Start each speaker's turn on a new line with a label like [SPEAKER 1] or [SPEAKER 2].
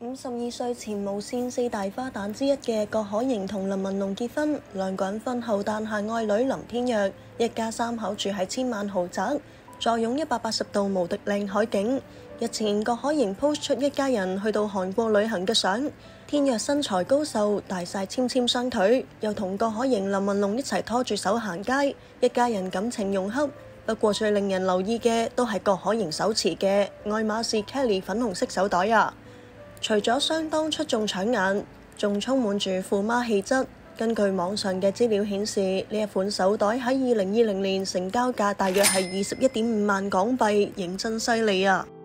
[SPEAKER 1] 52歲前無線四大花旦之一嘅郭可盈同林文龍結婚，兩個人婚後誕下愛女林天若，一家三口住喺千萬豪宅，坐擁180度無敵靚海景。日前郭可盈 post 出一家人去到韓國旅行嘅相，天若身材高瘦，大晒纖纖雙腿，又同郭可盈、林文龍一齊拖住手行街，一家人感情融洽。不過最令人留意嘅都係郭可盈手持嘅愛馬仕 Kelly 粉紅色手袋啊！除咗相當出眾搶眼，仲充滿住富媽氣質。根據網上嘅資料顯示，呢一款手袋喺2020年成交價大約係21.5萬港幣，認真犀利啊！